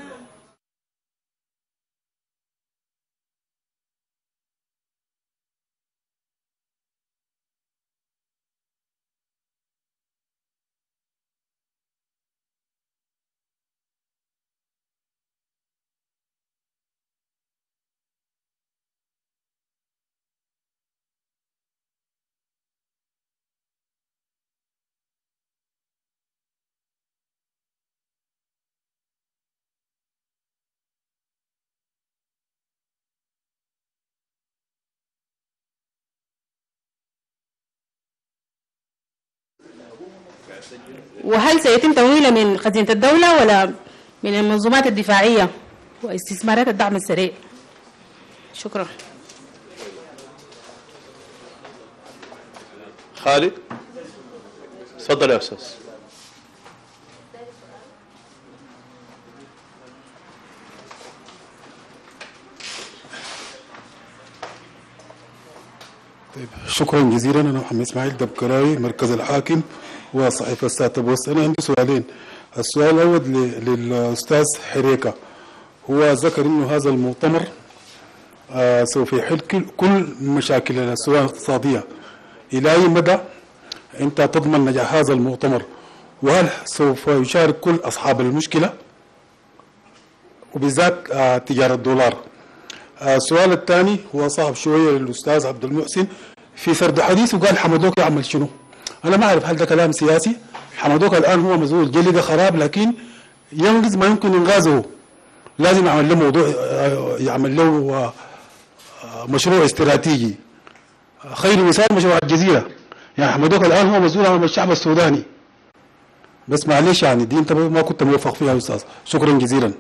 وهل سيتم تمويله من خزينة الدولة ولا من المنظومات الدفاعية واستثمارات الدعم السريع؟ شكرا. خالد تفضل يا أستاذ. طيب شكرا جزيلا. انا محمد اسماعيل دبكراوي مركز الحاكم وصحيفه ستاتبوست. انا عندي سؤالين. السؤال الاول للاستاذ حريكه، هو ذكر انه هذا المؤتمر سوف يحل كل مشاكل السودان الاقتصاديه. الى اي مدى انت تضمن نجاح هذا المؤتمر؟ وهل سوف يشارك كل اصحاب المشكله وبالذات تجار الدولار؟ السؤال الثاني هو صاحب شويه للاستاذ عبد المحسن، في سرد حديث وقال حمدوك يعمل شنو؟ انا ما اعرف هل ده كلام سياسي. حمدوك الان هو مسؤول جلد خراب، لكن ينجز ما يمكن انغازه. لازم يعمل له موضوع، يعمل له مشروع استراتيجي. خير مثال مشروع الجزيره. يعني حمدوك الان هو مسؤول عن الشعب السوداني. بس معلش يعني دي انت ما كنت موفق فيها يا استاذ. شكرا جزيلا.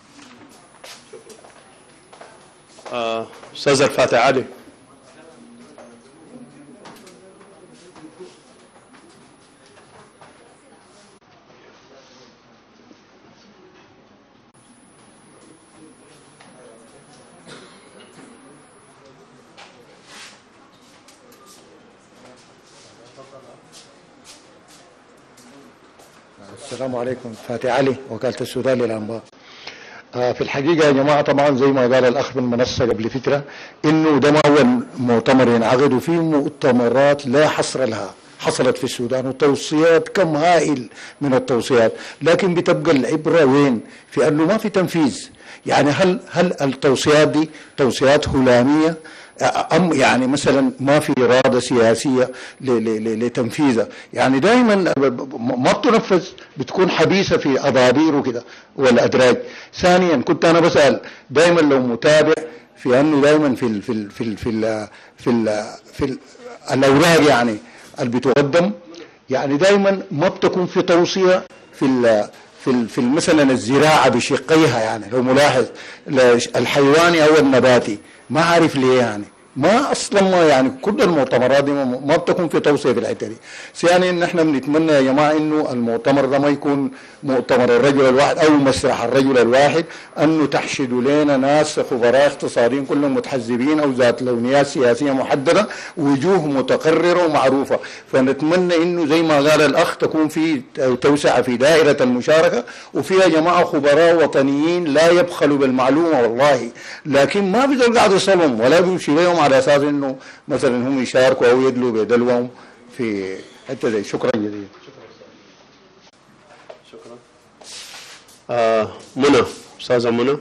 استاذ الفاتح علي. السلام عليكم. فاتح علي، وكالة السودان للأنباء. في الحقيقة يا جماعة طبعا زي ما قال الأخ بالمنصة قبل فترة إنه ده ما أول مؤتمر ينعقد، وفي مؤتمرات لا حصر لها حصلت في السودان، وتوصيات كم هائل من التوصيات، لكن بتبقى العبرة وين؟ في أنه ما في تنفيذ. يعني هل التوصيات دي توصيات هلامية أم يعني مثلا ما في إرادة سياسية لتنفيذها؟ يعني دائما ما بتنفذ، بتكون حبيسة في أضابير وكده والأدراج. ثانيا كنت أنا بسأل دائما لو متابع في أنه دائما في الأوراق يعني اللي بتقدم، يعني دائما ما بتكون في توصية في مثلا الزراعة بشقيها. يعني لو ملاحظ الحيواني أو النباتي، ما عارف ليه يعني ما اصلا ما يعني كل المؤتمرات دي ما بتكون في توصيه في الحته دي. ثانيا نحن بنتمنى يا جماعه انه المؤتمر ده ما يكون مؤتمر الرجل الواحد او مسرح الرجل الواحد، انه تحشدوا لنا ناس خبراء اقتصاديين كلهم متحزبين او ذات لونيات سياسيه محدده، وجوه متقرره ومعروفه. فنتمنى انه زي ما قال الاخ تكون في توسعه في دائره المشاركه، وفيها جماعه خبراء وطنيين لا يبخلوا بالمعلومه والله، لكن ما بيقدروا قاعد يصلهم ولا بيمشي لهم على اساس انه مثلا هم يشاركوا او يدلوا بدلوهم في حته زي. شكرا جزيلا. شكرا. منى، استاذه منى.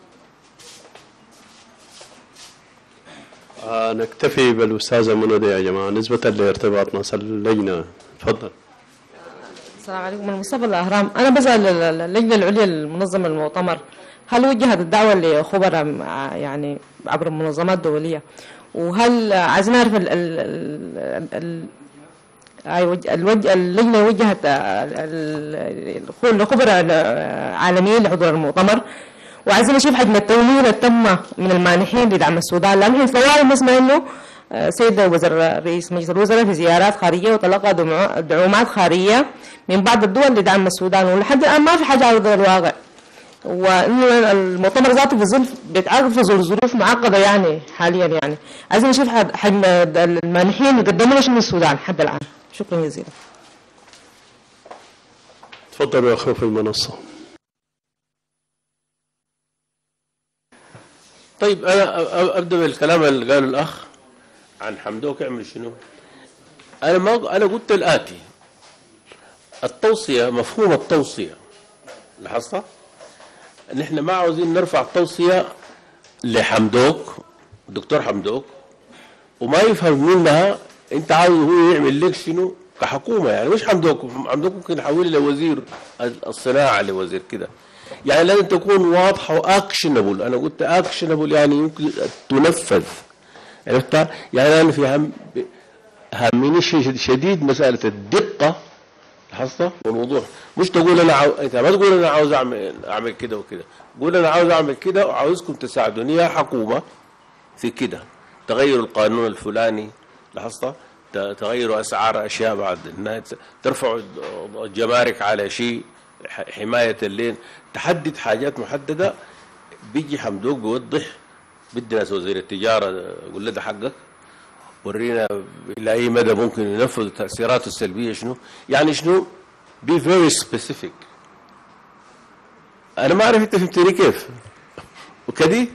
نكتفي بالاستاذه منى دي يا جماعه نسبه لارتباط ناس اللجنه. تفضل. السلام عليكم. من مصطفى الاهرام. انا بسال اللجنه العليا المنظمه للمؤتمر، هل وجهت الدعوه لخبراء يعني عبر منظمات دوليه؟ وهل عايزين نعرف اللجنه وجهت لخبراء عالميين لحضور المؤتمر؟ وعايزين نشوف حجم التمويل التم من المانحين لدعم السودان، لان احنا طوال نسمع انه سيد رئيس مجلس الوزراء في زيارات خارجيه وتلقى دعومات خارجيه من بعض الدول لدعم السودان، ولحد الان ما في حاجه على ارض الواقع. وانه المؤتمر ذاته في ظل بيتعرض في ظروف معقده يعني حاليا. يعني عايزين نشوف حجم المانحين اللي قدموا شنو السودان حد الان. شكرا جزيلا. تفضلوا يا اخوي في المنصه. طيب انا ابدا بالكلام اللي قاله الاخ عن حمدوك يعمل شنو. انا قلت الاتي: التوصيه، مفهوم التوصيه لاحظت؟ نحن ما عاوزين نرفع توصيه لحمدوك الدكتور حمدوك وما يفهم منها انت عاوز هو يعمل لك شنو كحكومه. يعني مش حمدوك ممكن يحول لوزير الصناعه لوزير كده. يعني لازم تكون واضحه واكشنبل. انا قلت اكشنبل يعني يمكن تنفذ. عرفت؟ يعني انا في همني شديد مساله الدقه لاحظت والوضوح. مش تقول انت ما تقول انا عاوز اعمل كده وكده، قول انا عاوز اعمل كده وعاوزكم تساعدوني يا حكومه في كده. تغيروا القانون الفلاني لاحظت، تغيروا اسعار اشياء بعد النهايه، ترفعوا الجمارك على شيء، حمايه اللين، تحدد حاجات محدده. بيجي حمدوك بيوضح، بدي ناس وزير التجاره يقول له ده حقك، ورينا الى اي مدى ممكن ينفذ تاثيراته السلبيه شنو. يعني شنو be very specific. انا ما اعرف انت فهمتني كيف وكدي،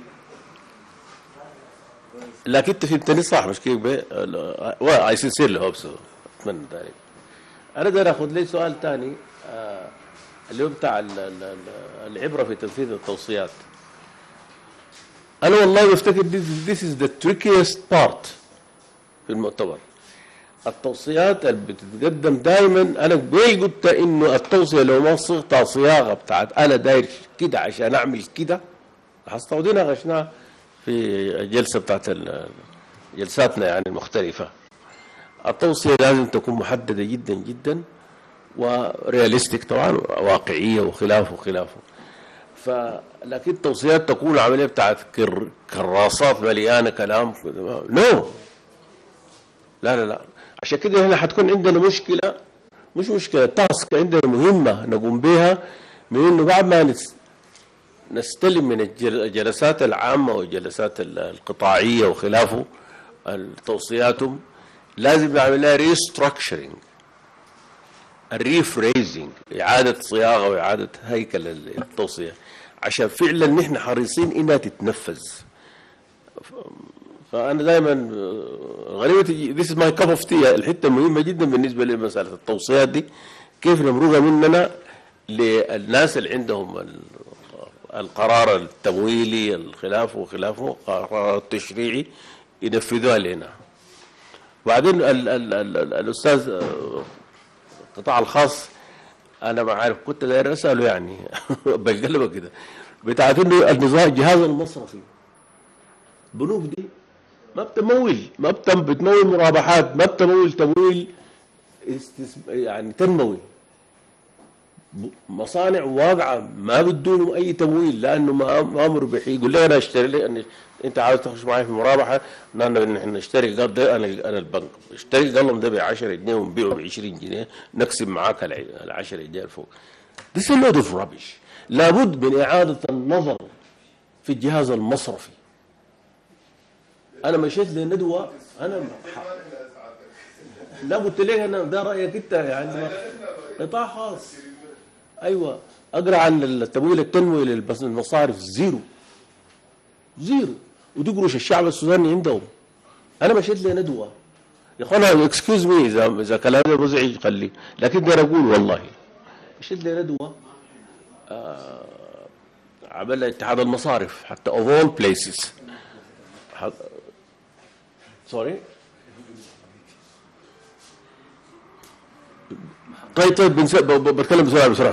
لكن انت فهمتني صح مش كيف اي سنسيرلي هوب سو. اتمنى ذلك. انا بدي اخذ لي سؤال ثاني اللي هو بتاع العبره في تنفيذ التوصيات. انا والله بفتكر this is the trickiest part في المؤتمر. التوصيات اللي بتتقدم دائما، انا قلت انه التوصيه لو ما صيغتها صياغه بتاعت انا داير كده عشان اعمل كده، حصلت ودي ناقشناها في الجلسه بتاعت جلساتنا يعني المختلفه. التوصيه لازم تكون محدده جدا جدا ورياليستيك طبعا، واقعيه وخلافه. لكن التوصيات تكون عمليه بتاعت كراسات مليانه كلام نو. لا عشان كده هنا حتكون عندنا مشكله، مش مشكله، تاسك عندنا مهمه نقوم بها، من انه بعد ما نستلم من الجلسات العامه والجلسات القطاعيه وخلافه توصياتهم، لازم نعمل لها ريستراكشرنج، الريفريزنج، اعاده صياغه واعاده هيكل التوصيه، عشان فعلا نحن حريصين انها تتنفذ. فانا دائما غريبه ذيس ماي كاب اوف تي، الحته المهمه جدا بالنسبه لمساله التوصيات دي، كيف نمرقها مننا للناس اللي عندهم القرار التمويلي الخلافه القرار التشريعي ينفذوها لنا. وبعدين الاستاذ القطاع الخاص انا ما عارف، كنت داير اساله يعني بقلبه كده بتاعت انه النظام الجهاز المصرفي البنوك دي ما بتمول مرابحات، ما بتمول تمويل يعني تنموي. مصانع واقعه ما بدون اي تمويل لانه ما مربح. يقول لي انا اشتري لي، انت عاوز تخش معي في مرابحه، نحن نشتري قلم، انا البنك اشتري قلم ده ب 10 جنيه ونبيعه ب 20 جنيه، نقسم معاك ال 10 جنيه الفوق. This is a load of rubbish. لابد من اعاده النظر في الجهاز المصرفي. انا مشيت لندوه، انا لا قلت لك انا ده رايك انت يعني قطاع خاص. ايوه اقرا عن التمويل التنموي للمصارف زيرو ودي قروش الشعب السوداني عندهم. انا مشيت لندوه يا اخوانا، اكسكيوز مي اذا كلامي مزعج خليه، لكن ده اقول والله مشيت لندوه عمل اتحاد المصارف حتى of all places. سوري طيب بتكلم بسرعه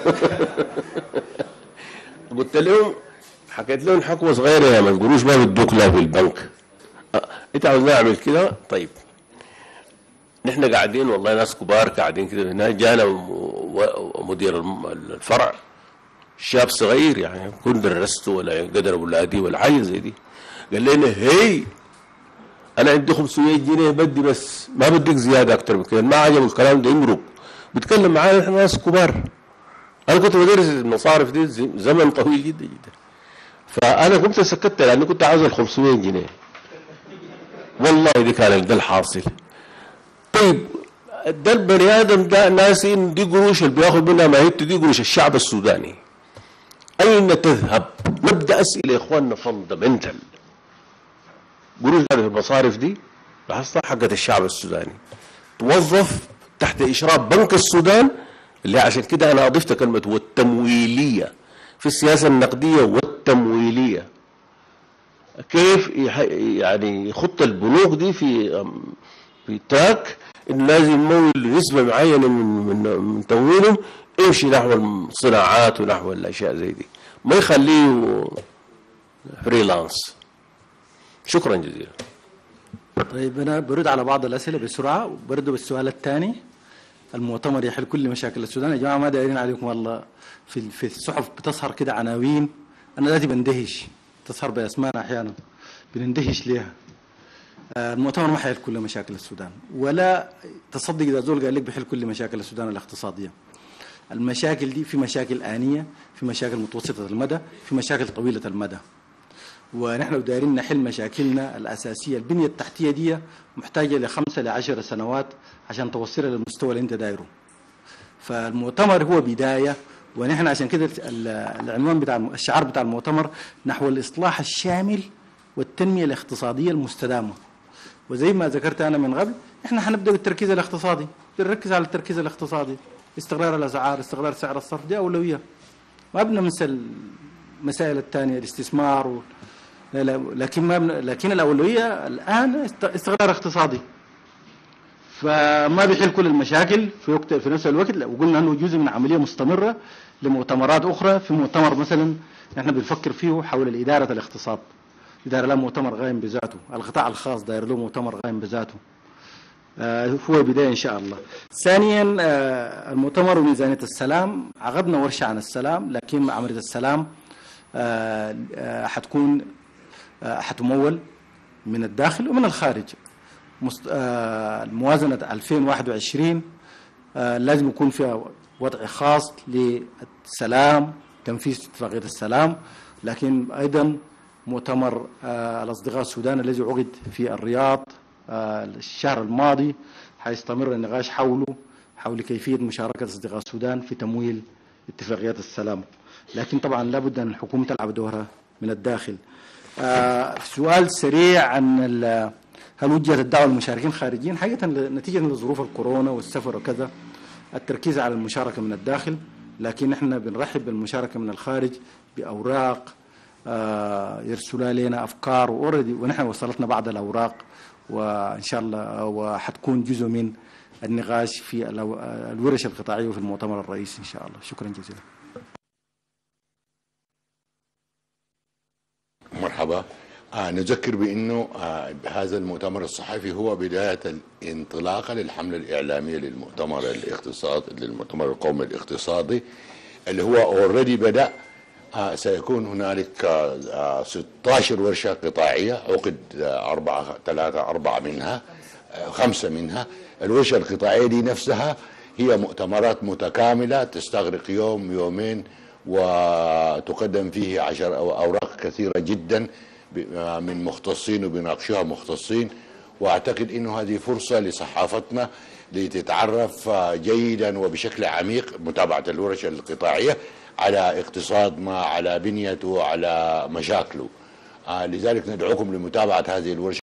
قلت لهم، حكيت لهم حكوه صغيره يا من قروش ما بدوك لا في البنك، انت عاوز نعمل كده. طيب نحن قاعدين والله ناس كبار قاعدين كده هنا، جانا مدير الفرع شاب صغير يعني كنت درسته ولا قدر اولادي ولا حاجه زي دي، قال لنا هي انا عندي 500 جنيه بدي بس ما بديك زياده اكتر من كده. ما عجبه الكلام ده يمرق، بيتكلم معانا احنا ناس كبار. انا كنت بدرس المصارف دي زمن طويل جدا جدا، فانا كنت سكت لاني كنت عاوز ال 500 جنيه والله دي كان ده الحاصل. طيب ده البني ادم ده ناسي ان دي قروش اللي بياخذ منها ما هي دي قروش الشعب السوداني. اين تذهب؟ نبدا اسئله يا اخواننا فندمنتال. قروش في المصارف دي لاحظتها حقت الشعب السوداني، توظف تحت اشراف بنك السودان، اللي عشان كده انا اضفت كلمه والتمويليه في السياسه النقديه والتمويليه. كيف يعني يخط البنوك دي في تراك انه لازم يمول نسبه معينه من تمويلهم يمشي نحو الصناعات ونحو الاشياء زي دي، ما يخليه فريلانس. شكرا جزيلا. طيب انا برد على بعض الاسئله بسرعه وبرد بالسؤال الثاني. المؤتمر يحل كل مشاكل السودان. يا جماعه ما دايرين عليكم والله. في الصحف بتظهر كده عناوين انا ذاتي بندهش، تظهر باسماء احيانا بنندهش ليها. المؤتمر ما حيحل كل مشاكل السودان، ولا تصدق اذا زول قال لك بيحل كل مشاكل السودان الاقتصاديه. المشاكل دي في مشاكل آنية، في مشاكل متوسطة المدى، في مشاكل طويلة المدى. ونحن لو دايرين نحل مشاكلنا الأساسية، البنية التحتية دي محتاجة ل5 ل10 سنوات عشان توصلها للمستوى اللي انت دايره. فالمؤتمر هو بداية، ونحن عشان كده العنوان بتاع الشعار بتاع المؤتمر نحو الإصلاح الشامل والتنمية الاقتصادية المستدامة. وزي ما ذكرت أنا من قبل، احنا حنبدأ بالتركيز الاقتصادي، بنركز على التركيز الاقتصادي، استقرار الأسعار، استقرار سعر الصرف، دي أولوية. ما بننسى المسائل الثانية، الاستثمار لكن الأولوية الآن استقرار اقتصادي. فما بيحل كل المشاكل في نفس الوقت. وقلنا انه جزء من عمليه مستمره لمؤتمرات اخرى. في مؤتمر مثلا احنا بنفكر فيه حول اداره الاقتصاد، داير له مؤتمر قائم بذاته. القطاع الخاص داير له مؤتمر قائم بذاته. هو بدايه ان شاء الله. ثانيا المؤتمر وميزانيه السلام، عقدنا ورشه عن السلام، لكن عمليه السلام حتمول من الداخل ومن الخارج. موازنة 2021 لازم يكون فيها وضع خاص للسلام، تنفيذ اتفاقية السلام، لكن أيضا مؤتمر الأصدقاء السودان الذي عقد في الرياض الشهر الماضي حيستمر النقاش حول كيفية مشاركة أصدقاء السودان في تمويل اتفاقيات السلام، لكن طبعا لابد أن الحكومة تلعب دورها من الداخل. سؤال سريع عن هل وجهت الدعوة للمشاركين الخارجيين؟ حقيقة نتيجة لظروف الكورونا والسفر وكذا التركيز على المشاركة من الداخل، لكن احنا بنرحب بالمشاركة من الخارج بأوراق يرسلوا لنا أفكار ونحن وصلتنا بعض الأوراق، وإن شاء الله وحتكون جزء من النقاش في الورش القطاعية وفي المؤتمر الرئيسي إن شاء الله. شكرا جزيلا. مرحبا. نذكر بأنه هذا المؤتمر الصحفي هو بداية الانطلاقة للحملة الإعلامية للمؤتمر القومي الاقتصادي اللي هو اوريدي بدأ. سيكون هنالك 16 ورشة قطاعية عقد 4 منها 5 منها. الورشة القطاعية دي نفسها هي مؤتمرات متكاملة تستغرق يوم يومين، وتقدم فيه 10 أوراق كثيرة جدا من مختصين وبيناقشوها مختصين. واعتقد انه هذه فرصه لصحافتنا لتتعرف جيدا وبشكل عميق متابعه الورش القطاعيه على اقتصادنا، على بنيته، على مشاكله. لذلك ندعوكم لمتابعه هذه الورشه.